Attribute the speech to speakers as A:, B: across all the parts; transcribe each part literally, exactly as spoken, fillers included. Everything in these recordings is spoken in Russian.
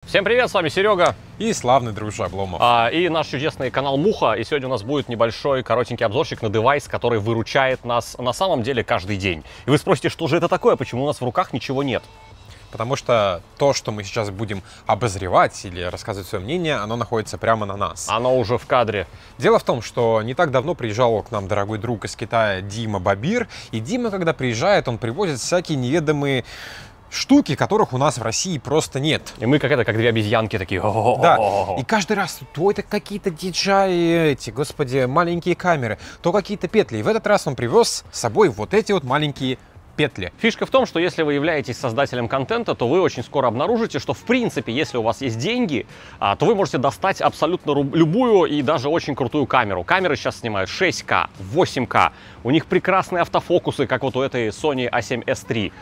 A: Всем привет, с вами Серега
B: и славный дружа Обломов.
A: а, и наш чудесный канал Муха. И сегодня у нас будет небольшой коротенький обзорчик на девайс, который выручает нас на самом деле каждый день. И вы спросите, что же это такое, почему у нас в руках ничего нет?
B: Потому что то, что мы сейчас будем обозревать или рассказывать свое мнение, оно находится прямо на нас.
A: Оно уже в кадре.
B: Дело в том, что не так давно приезжал к нам дорогой друг из Китая Дима Бабир. И Дима, когда приезжает, он привозит всякие неведомые штуки, которых у нас в России просто нет.
A: И мы как это, как две обезьянки такие.
B: Да, и каждый раз то это какие-то ди джей ай, эти, господи, маленькие камеры, то какие-то петли. И в этот раз он привез с собой вот эти вот маленькие петли.
A: Фишка в том, что если вы являетесь создателем контента, то вы очень скоро обнаружите, что в принципе, если у вас есть деньги, то вы можете достать абсолютно любую и даже очень крутую камеру. Камеры сейчас снимают шесть ка, восемь ка. У них прекрасные автофокусы, как вот у этой Sony а семь эс три.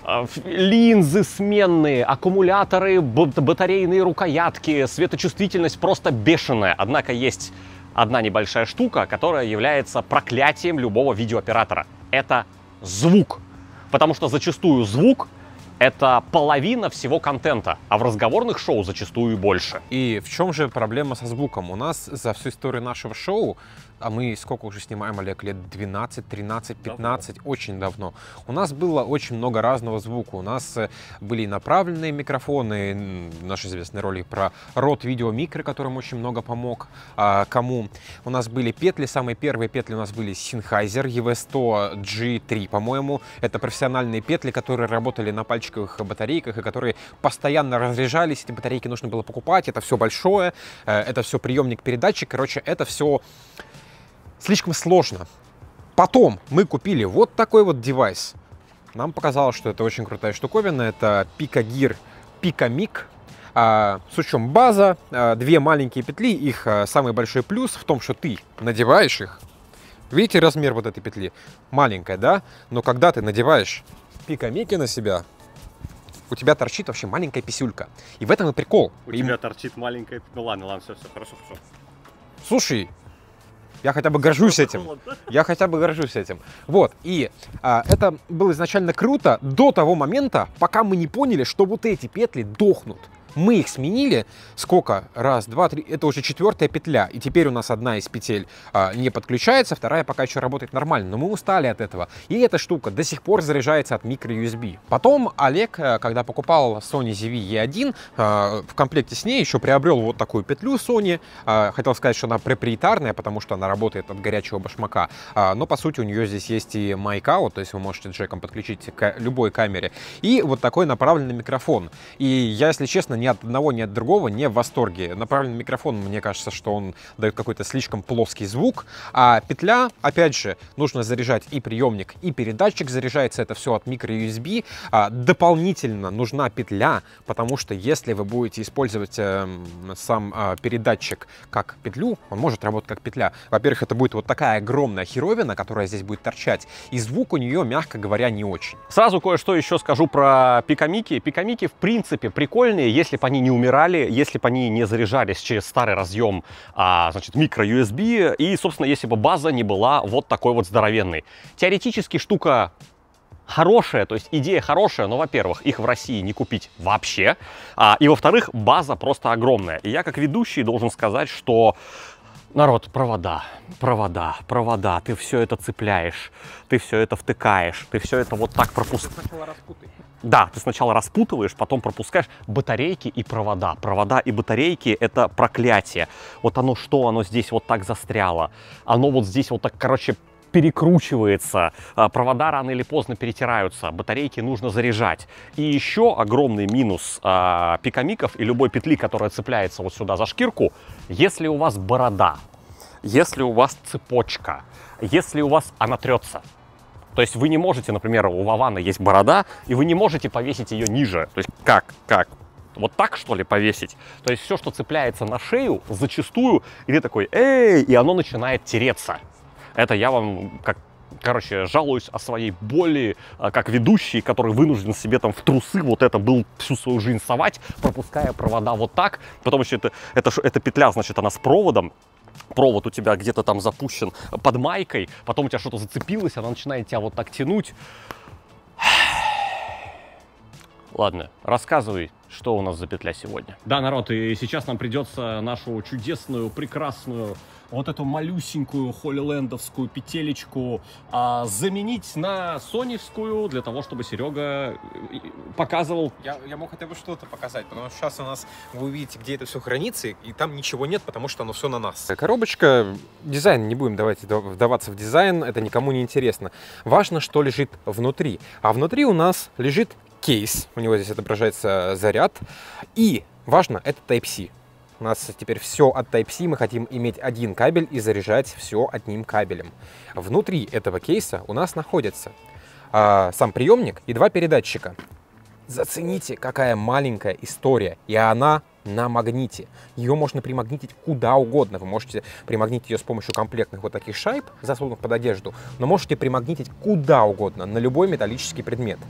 A: Линзы сменные, аккумуляторы, батарейные рукоятки, светочувствительность просто бешеная. Однако есть одна небольшая штука, которая является проклятием любого видеооператора. Это звук. Потому что зачастую звук — это половина всего контента, а в разговорных шоу зачастую больше.
B: И в чем же проблема со звуком? У нас за всю историю нашего шоу, а мы сколько уже снимаем, Олег, лет двенадцать, тринадцать, пятнадцать, давно. Очень давно. У нас было очень много разного звука. У нас были направленные микрофоны, наш известный ролик про Rode Video Micro, которым очень много помог. А, кому? У нас были петли, самые первые петли у нас были Sennheiser и ви сто джи три, по-моему. Это профессиональные петли, которые работали на пальчиковых батарейках и которые постоянно разряжались. Эти батарейки нужно было покупать. Это все большое, это все приемник-передатчик. Короче, это все слишком сложно. Потом мы купили вот такой вот девайс. Нам показалось, что это очень крутая штуковина. Это Picagear Picamic. А, с учетом база, а, две маленькие петли. Их а, самый большой плюс в том, что ты надеваешь их. Видите размер вот этой петли? Маленькая, да? Но когда ты надеваешь Picamic на себя, у тебя торчит вообще маленькая писюлька. И в этом и прикол.
A: У тебя торчит маленькая... Ну ладно, ладно, все, все, хорошо, все.
B: Слушай, я хотя бы горжусь этим. Я хотя бы горжусь этим. Вот. И а, это было изначально круто до того момента, пока мы не поняли, что вот эти петли дохнут. Мы их сменили. Сколько? Раз, два, три. Это уже четвертая петля. И теперь у нас одна из петель а, не подключается, вторая пока еще работает нормально. Но мы устали от этого. И эта штука до сих пор заряжается от микро ю эс би. Потом Олег, когда покупал Sony зет ви и один, а, в комплекте с ней еще приобрел вот такую петлю Sony. А, хотел сказать, что она проприетарная, потому что она работает от горячего башмака. А, но по сути у нее здесь есть и майк-аут, то есть вы можете джеком подключить к любой камере. И вот такой направленный микрофон. И я, если честно, ни от одного, ни от другого не в восторге. Направленный микрофон, мне кажется, что он дает какой-то слишком плоский звук. А петля, опять же, нужно заряжать и приемник, и передатчик. Заряжается это все от микро ю эс би. А, дополнительно нужна петля, потому что если вы будете использовать э, сам э, передатчик как петлю, он может работать как петля. Во-первых, это будет вот такая огромная херовина, которая здесь будет торчать. И звук у нее, мягко говоря, не очень.
A: Сразу кое-что еще скажу про пикамики. Пикамики, в принципе, прикольные, если бы они не умирали, если бы они не заряжались через старый разъем, а, значит, микро ю эс би, и, собственно, если бы база не была вот такой вот здоровенной. Теоретически штука хорошая, то есть идея хорошая, но, во-первых, их в России не купить вообще, а, и, во-вторых, база просто огромная. И я, как ведущий, должен сказать, что народ, провода, провода, провода, ты все это цепляешь, ты все это втыкаешь, ты все это вот так пропускаешь. Да, ты сначала распутываешь, потом пропускаешь батарейки и провода. Провода и батарейки — это проклятие. Вот оно что, оно здесь вот так застряло. Оно вот здесь вот так, короче, перекручивается. Провода рано или поздно перетираются. Батарейки нужно заряжать. И еще огромный минус а, пикамиков и любой петли, которая цепляется вот сюда за шкирку. Если у вас борода, если у вас цепочка, если у вас она трется. То есть вы не можете, например, у Вована есть борода, и вы не можете повесить ее ниже. То есть как? Как? Вот так, что ли, повесить? То есть все, что цепляется на шею, зачастую, и ты такой, эй, и оно начинает тереться. Это я вам, как, короче, жалуюсь о своей боли, как ведущий, который вынужден себе там в трусы вот это был всю свою жизнь совать, пропуская провода вот так. Потом еще это, это, эта петля, значит, она с проводом. Провод у тебя где-то там запущен под майкой, потом у тебя что-то зацепилось, она начинает тебя вот так тянуть. Ладно, рассказывай, что у нас за петля сегодня. Да, народ, и сейчас нам придется нашу чудесную, прекрасную, вот эту малюсенькую холилендовскую петелечку а, заменить на соневскую, для того, чтобы Серега показывал...
B: Я, я мог хотя бы что-то показать, потому что сейчас у нас, вы увидите, где это все хранится, и там ничего нет, потому что оно все на нас. Коробочка, дизайн, не будем давайте вдаваться в дизайн, это никому не интересно. Важно, что лежит внутри. А внутри у нас лежит кейс, у него здесь отображается заряд, и важно, это Type-C. У нас теперь все от Type-C, мы хотим иметь один кабель и заряжать все одним кабелем. Внутри этого кейса у нас находится а, сам приемник и два передатчика. Зацените, какая маленькая история, и она на магните. Ее можно примагнитить куда угодно. Вы можете примагнитить ее с помощью комплектных вот таких шайб, засунув под одежду, но можете примагнитить куда угодно, на любой металлический предмет.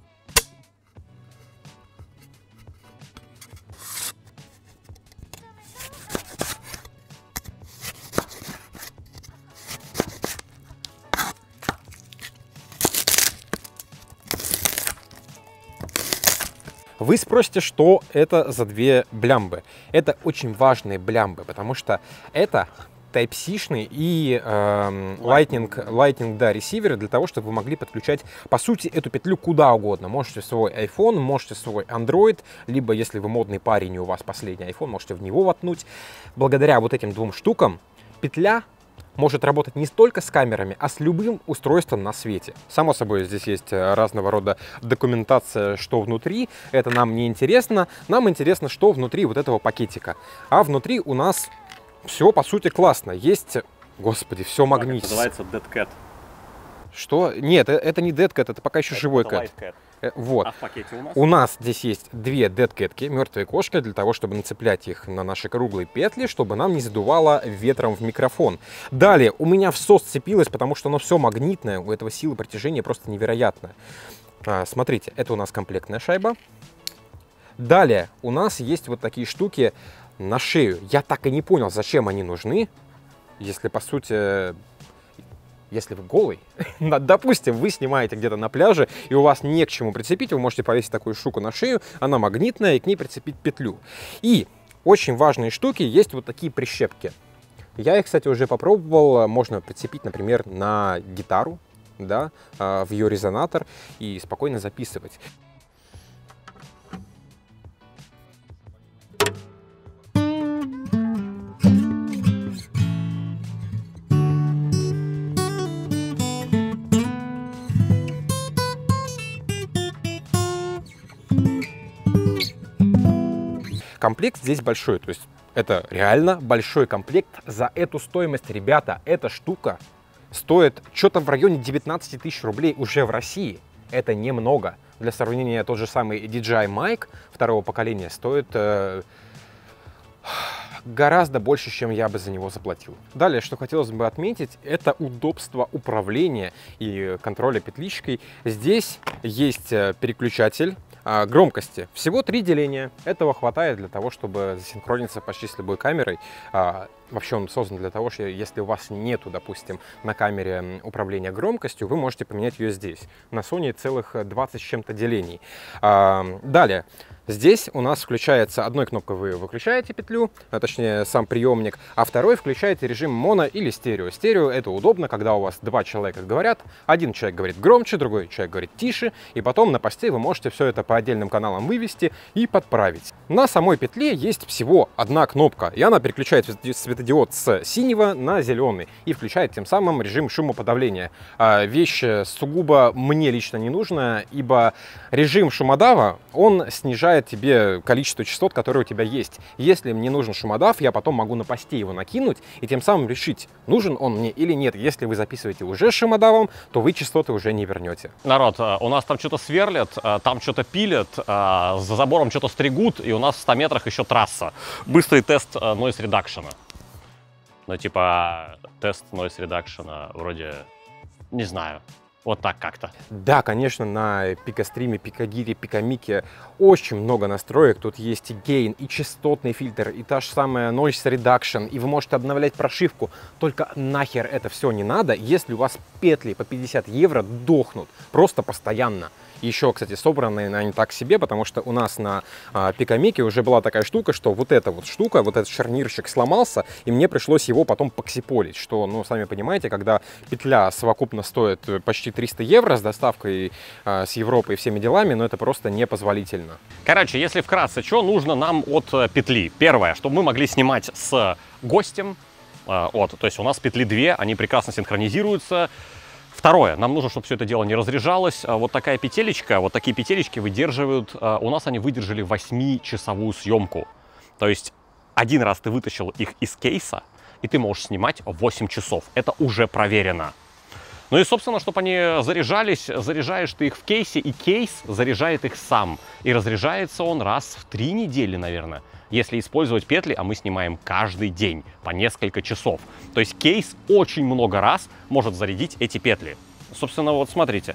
B: Вы спросите, что это за две блямбы. Это очень важные блямбы, потому что это Type-C-шный и э, Lightning, Lightning, да, ресиверы для того, чтобы вы могли подключать, по сути, эту петлю куда угодно. Можете свой iPhone, можете свой Android, либо, если вы модный парень и у вас последний iPhone, можете в него воткнуть. Благодаря вот этим двум штукам петля может работать не столько с камерами, а с любым устройством на свете. Само собой, здесь есть разного рода документация, что внутри. Это нам не интересно. Нам интересно, что внутри вот этого пакетика. А внутри у нас все, по сути, классно. Есть, господи, все магнит.
A: Называется Dead Cat.
B: Что? Нет, это не Dead Cat, это пока еще
A: это
B: живой
A: это
B: кэт. Вот.
A: А в пакете у нас?
B: У нас здесь есть две дедкэтки, мертвые кошки, для того, чтобы нацеплять их на наши круглые петли, чтобы нам не задувало ветром в микрофон. Далее, у меня все сцепилось, потому что оно все магнитное, у этого сила притяжения просто невероятная. А, смотрите, это у нас комплектная шайба. Далее, у нас есть вот такие штуки на шею. Я так и не понял, зачем они нужны, если, по сути... Если вы голый, допустим, вы снимаете где-то на пляже, и у вас не к чему прицепить, вы можете повесить такую штуку на шею, она магнитная, и к ней прицепить петлю. И очень важные штуки, есть вот такие прищепки. Я их, кстати, уже попробовал, можно прицепить, например, на гитару, да, в ее резонатор и спокойно записывать. Комплект здесь большой, то есть это реально большой комплект. За эту стоимость, ребята, эта штука стоит что-то в районе девятнадцати тысяч рублей уже в России. Это немного. Для сравнения, тот же самый ди джей ай Mic второго поколения стоит э, гораздо больше, чем я бы за него заплатил. Далее, что хотелось бы отметить, это удобство управления и контроля петличкой. Здесь есть переключатель громкости. Всего три деления. Этого хватает для того, чтобы засинхрониться почти с любой камерой. Вообще он создан для того, что если у вас нету, допустим, на камере управления громкостью, вы можете поменять ее здесь. На Sony целых двадцать с чем-то делений. Далее. Здесь у нас включается, одной кнопкой вы выключаете петлю, а точнее сам приемник, а второй включаете режим моно или стерео. Стерео — это удобно, когда у вас два человека говорят, один человек говорит громче, другой человек говорит тише, и потом на посте вы можете все это по отдельным каналам вывести и подправить. На самой петле есть всего одна кнопка, и она переключает светодиод с синего на зеленый и включает тем самым режим шумоподавления. А вещь сугубо мне лично не нужна, ибо режим шумодава, он снижает тебе количество частот, которые у тебя есть. Если мне нужен шумодав, я потом могу на посте его накинуть и тем самым решить, нужен он мне или нет. Если вы записываете уже с шумодавом, то вы частоты уже не вернете.
A: Народ, у нас там что-то сверлят, там что-то пилят, за забором что-то стригут, и у нас в ста метрах еще трасса. Быстрый тест noise reduction. Ну, типа, тест noise reduction вроде, не знаю. Вот так как-то.
B: Да, конечно, на пикостриме, пикагире, пикамике очень много настроек. Тут есть и гейн, и частотный фильтр, и та же самая noise reduction, и вы можете обновлять прошивку. Только нахер это все не надо, если у вас петли по пятьдесят евро дохнут просто постоянно. Еще, кстати, собранные они так себе, потому что у нас на а, пикамике уже была такая штука, что вот эта вот штука, вот этот шарнирчик сломался, и мне пришлось его потом поксиполить, что, ну, сами понимаете, когда петля совокупно стоит почти триста евро с доставкой а, с Европы и всеми делами, но это просто непозволительно.
A: Короче, если вкратце, что нужно нам от петли? Первое, чтобы мы могли снимать с гостем, э, вот, то есть у нас петли две, они прекрасно синхронизируются. Второе, нам нужно, чтобы все это дело не разряжалось. Вот такая петелечка, вот такие петелечки выдерживают, у нас они выдержали восьмичасовую съемку. То есть один раз ты вытащил их из кейса, и ты можешь снимать восемь часов. Это уже проверено. Ну и, собственно, чтобы они заряжались, заряжаешь ты их в кейсе, и кейс заряжает их сам. И разряжается он раз в три недели, наверное, если использовать петли, а мы снимаем каждый день по несколько часов. То есть кейс очень много раз может зарядить эти петли. Собственно, вот смотрите.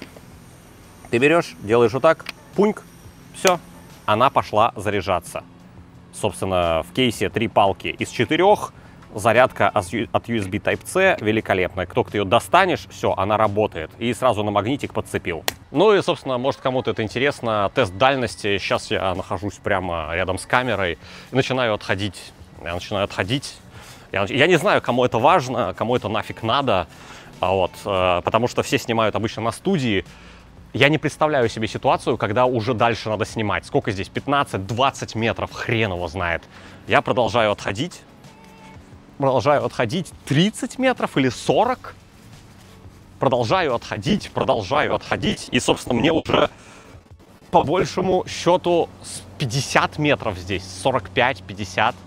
A: Ты берешь, делаешь вот так, пуньк, все, она пошла заряжаться. Собственно, в кейсе три палки из четырех. Зарядка от ю эс би Type-C великолепная. Как только ты ее достанешь, все, она работает. И сразу на магнитик подцепил. Ну и, собственно, может, кому-то это интересно. Тест дальности. Сейчас я нахожусь прямо рядом с камерой. И начинаю отходить. Я начинаю отходить. Я, я не знаю, кому это важно, кому это нафиг надо. А вот, э, потому что все снимают обычно на студии. Я не представляю себе ситуацию, когда уже дальше надо снимать. Сколько здесь? пятнадцать-двадцать метров. Хрен его знает. Я продолжаю отходить. Продолжаю отходить тридцать метров или сорок. Продолжаю отходить, продолжаю отходить. И, собственно, мне уже по большему счету пятьдесят метров здесь. сорок пять пятьдесят.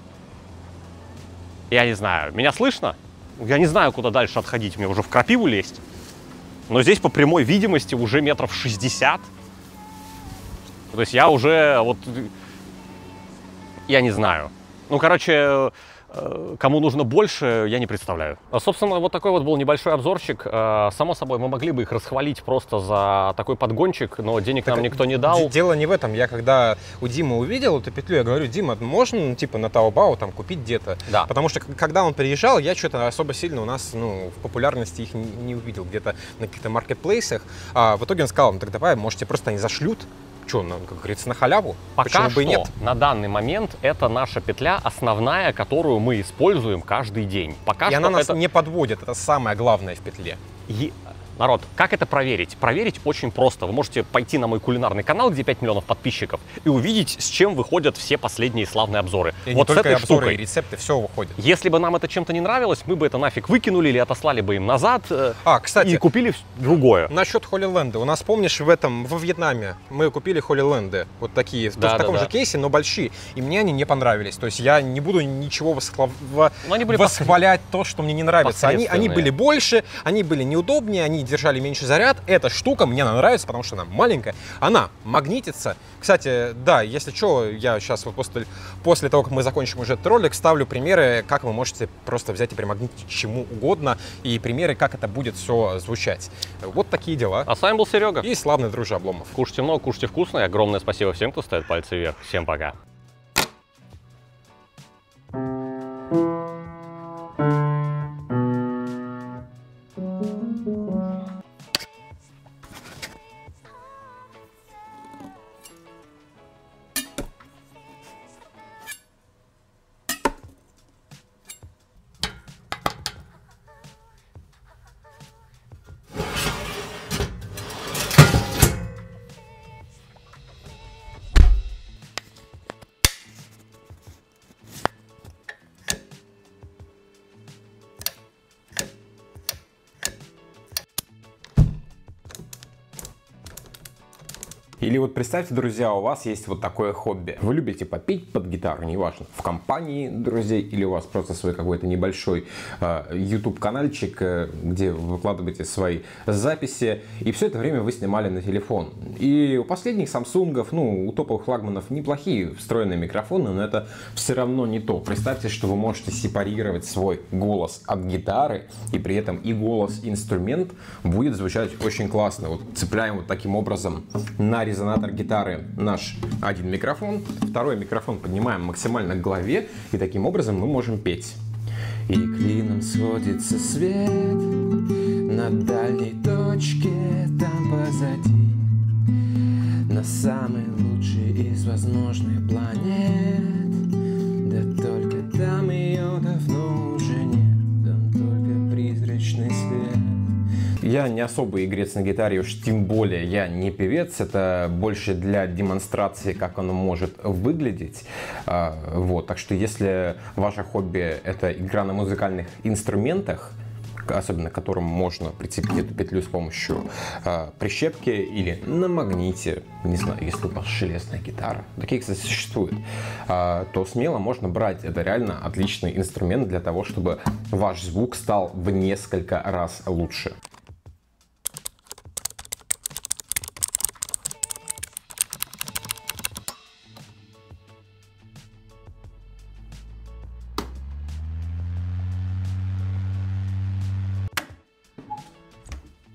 A: Я не знаю. Меня слышно? Я не знаю, куда дальше отходить. Мне уже в крапиву лезть. Но здесь по прямой видимости уже метров шестьдесят. То есть я уже вот... Я не знаю. Ну, короче... Кому нужно больше, я не представляю. Собственно, вот такой вот был небольшой обзорчик. Само собой, мы могли бы их расхвалить просто за такой подгончик, но денег так нам никто не дал.
B: Дело не в этом. Я когда у Димы увидел эту петлю, я говорю: Дима, можно, ну, типа, на Taobao там купить где-то?
A: Да.
B: Потому что, когда он приезжал, я что-то особо сильно у нас, ну, в популярности их не, не увидел. Где-то на каких-то маркетплейсах. А в итоге он сказал: ну, так давай, может, тебе просто они зашлют? Что, ну, как говорится, на халяву?
A: Пока что,
B: бы и нет?
A: на данный момент, это наша петля основная, которую мы используем каждый день. Пока
B: и
A: что
B: она нас
A: это...
B: не подводит, это самое главное в петле.
A: И... Народ, как это проверить? Проверить очень просто. Вы можете пойти на мой кулинарный канал, где пять миллионов подписчиков, и увидеть, с чем выходят все последние славные обзоры.
B: И
A: вот
B: не
A: с
B: только
A: этой
B: обзоры,
A: штукой.
B: и рецепты, все выходит.
A: Если бы нам это чем-то не нравилось, мы бы это нафиг выкинули или отослали бы им назад.
B: А, кстати,
A: и купили другое.
B: Насчет Холлиленда. У нас, помнишь, в этом, во Вьетнаме мы купили Холлиленды. Вот такие, да, в таком да, же да. кейсе, но большие. И мне они не понравились. То есть я не буду ничего восхла... они были восхвалять пос... то, что мне не нравится. Они, они были больше, они были неудобнее, они держали меньше заряд. Эта штука мне нравится, потому что она маленькая, она магнитится. Кстати, да, если что, я сейчас вот после, после того, как мы закончим уже этот ролик, ставлю примеры, как вы можете просто взять и примагнитить чему угодно, и примеры, как это будет все звучать. Вот такие дела.
A: А с вами был Серега.
B: И славный дружи Обломов.
A: Кушайте много, кушайте вкусно, и огромное спасибо всем, кто ставит пальцы вверх. Всем пока.
B: Или вот представьте, друзья, у вас есть вот такое хобби. Вы любите попеть под гитару, неважно, в компании друзей или у вас просто свой какой-то небольшой э, YouTube-канальчик, э, где вы выкладываете свои записи. И все это время вы снимали на телефон. И у последних самсунгов, ну, у топовых флагманов неплохие встроенные микрофоны, но это все равно не то. Представьте, что вы можете сепарировать свой голос от гитары, и при этом и голос, и инструмент будет звучать очень классно. Вот цепляем вот таким образом на резонатор гитары наш один микрофон, второй микрофон поднимаем максимально к голове, и таким образом мы можем петь. И клином сходится свет на дальней точке там позади, на самый лучший из возможных планет. Да только там ее давно уже нет, там только призрачный свет. Я не особый игрец на гитаре, уж тем более я не певец. Это больше для демонстрации, как оно может выглядеть. Вот. Так что если ваше хобби — это игра на музыкальных инструментах, особенно к которым можно прицепить эту петлю с помощью э, прищепки или на магните, не знаю, если у вас железная гитара, такие, кстати, существуют, э, то смело можно брать. Это реально отличный инструмент для того, чтобы ваш звук стал в несколько раз лучше.